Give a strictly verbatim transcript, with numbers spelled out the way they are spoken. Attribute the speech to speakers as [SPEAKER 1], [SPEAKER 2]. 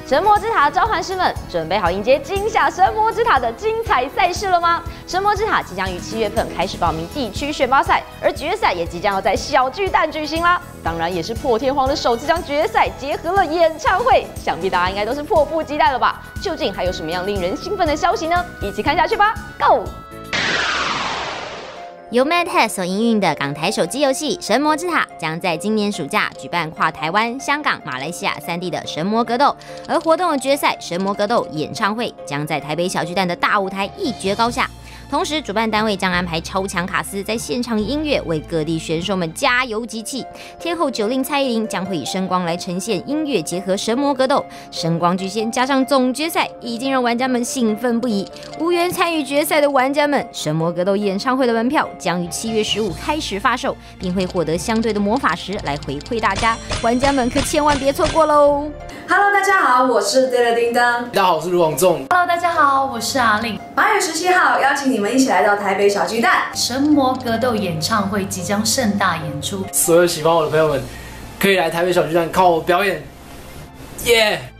[SPEAKER 1] 神魔之塔召唤师们，准备好迎接金夏神魔之塔的精彩赛事了吗？神魔之塔即将于七月份开始报名地区选拔赛，而决赛也即将要在小巨蛋举行啦。当然，也是破天荒的首次将决赛结合了演唱会，想必大家应该都是迫不及待了吧？究竟还有什么样令人兴奋的消息呢？一起看下去吧 ，Go！ 由 MadHead 所营运的港台手机游戏《神魔之塔》将在今年暑假举办跨台湾、香港、马来西亚三地的神魔格斗，而活动的决赛神魔格斗演唱会将在台北小巨蛋的大舞台一决高下。同时，主办单位将安排超强卡司在现场音乐为各地选手们加油集气。天后九令蔡依林将会以声光来呈现音乐结合神魔格斗，声光巨献加上总决赛，已经让玩家们兴奋不已。无缘参与决赛的玩家们，神魔格斗演唱会的门票将于七月十五开始发售，并会获得相对的魔法石来回馈大家，玩家们可千万别错过喽
[SPEAKER 2] ！Hello， 大家好，我是 Dela 叮当。
[SPEAKER 3] 大家好，我是卢广仲。
[SPEAKER 4] Hello， 大家好，我是阿令。
[SPEAKER 2] 八月十七号，邀请你们一起来到台北小巨蛋，
[SPEAKER 4] 神魔格斗演唱会即将盛大演出，
[SPEAKER 3] 所有喜欢我的朋友们，可以来台北小巨蛋看我表演，耶、yeah!